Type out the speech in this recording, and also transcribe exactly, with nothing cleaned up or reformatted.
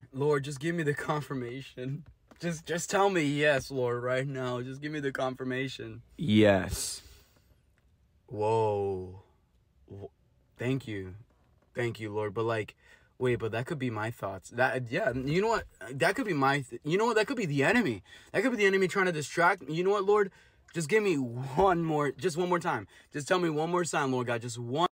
Lord, just give me the confirmation. Just just tell me yes, Lord, right now. Just give me the confirmation. Yes. Whoa. Thank you. Thank you, Lord. But like, wait, but that could be my thoughts. That, yeah, you know what? That could be my, th- you know what? That could be the enemy. That could be the enemy trying to distract me. You know what, Lord? Just give me one more, just one more time. Just tell me one more sign, Lord God. Just one.